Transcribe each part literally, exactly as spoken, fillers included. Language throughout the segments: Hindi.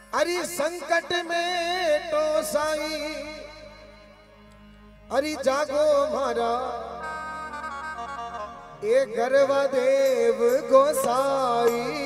अरे संकट में तो साई अरे जागो मारा ए गरवा देव गोसाई।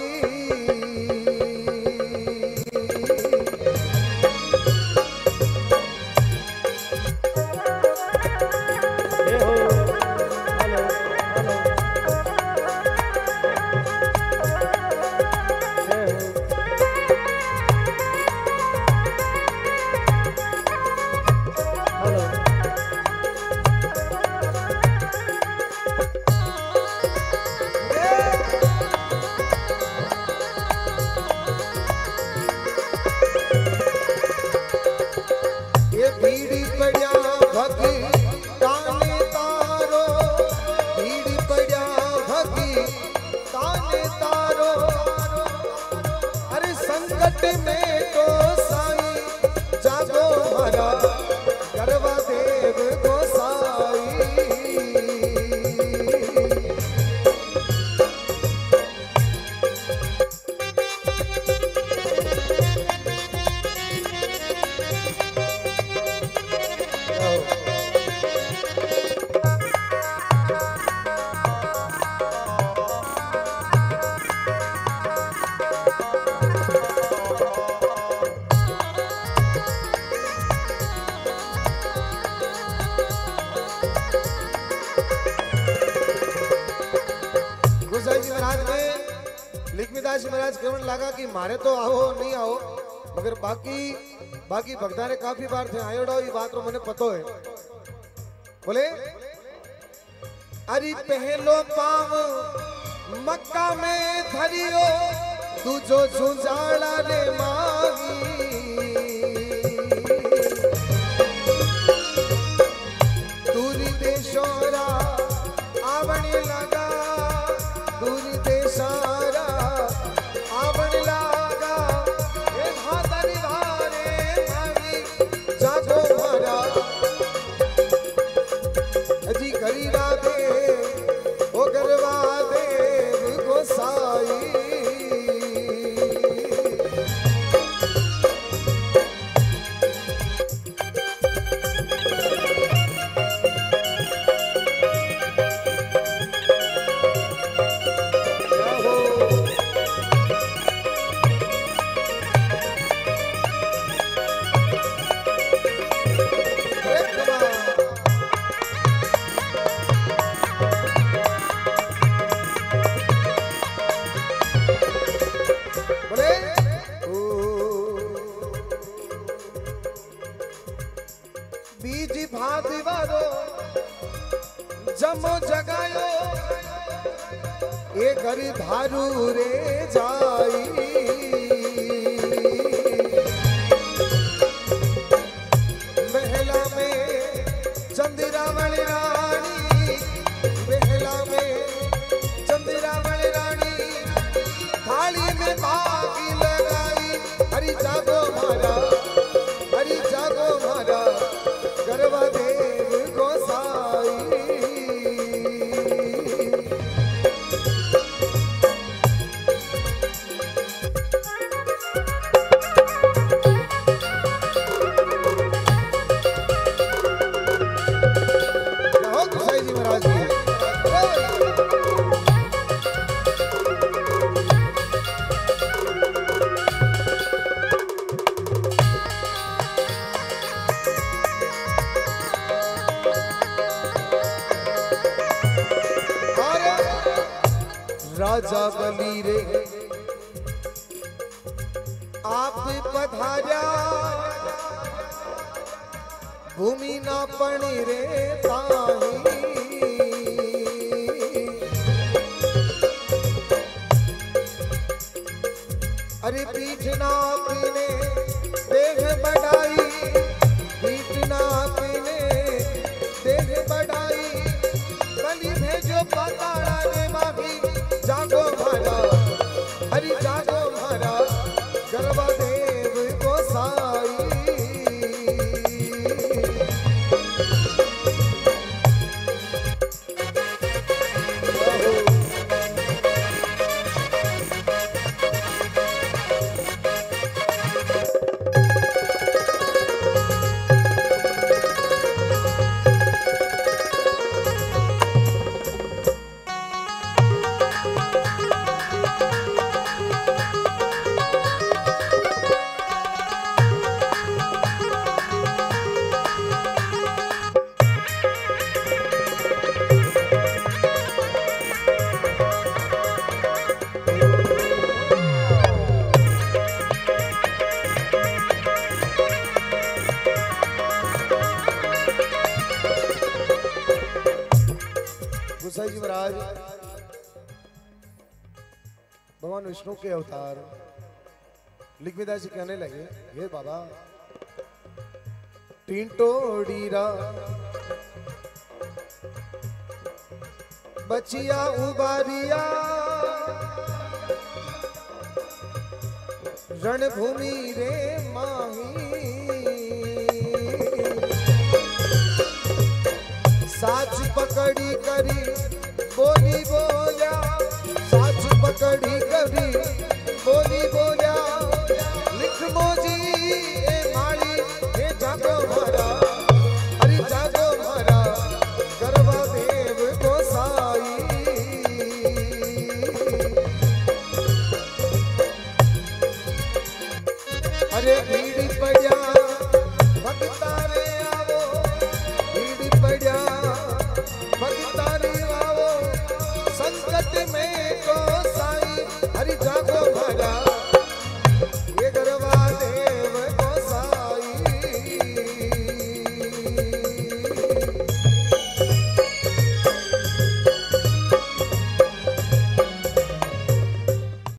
लिखमीदास महाराज कहने लगा कि मारे तो आओ नहीं आओ मगर बाकी बाकी भक्ता ने काफी बार थे आयोडो ये बात रो मने पतो है। बोले अरे पहलो पाव मक्का में धरियो दूजो झुंझाड़ा ने मांगी दूरी देशोरा आवने लगा दूरी देशारा आवने लगा ए भादरी वारे मांगी जागो मारा अजी गरीबा दे ओ गरबा देव गोसाई। बीज भाती वारो जमो जगायो ए घर धारू रे जाई महला में चंदिरा वाली रानी महला में चंदिरा वाली रानी थाली में बागी लगाई हरी जागो मारा हरी जागो मारा गरबा देव गोसाई। हो गोसाई जी महाराज जी राजा बली रे आप पधारा भूमि ना पड़ी रे ताही अरे पीठ ना पीने देह बढ़ाई पीठ ना पीने देह बढ़ाई बलि भेजो पताड़ा ने माफी जागो मारा हरि जागो मारा गरबा देव गोसाई। महाराज भगवान विष्णु के अवतार लिखविदा जी कहने लगे, हे बाबा टिंटोड़ीरा बचिया उबारिया रणभूमि रे माही साच पकड़ी करी बोली बोलिया साच पकड़ी करी बोली बोलिया लिख मोजी ए माली हे जागो मारा अरे जागो मारा गरबा देव गोसाई अरे भीड़ पड़ा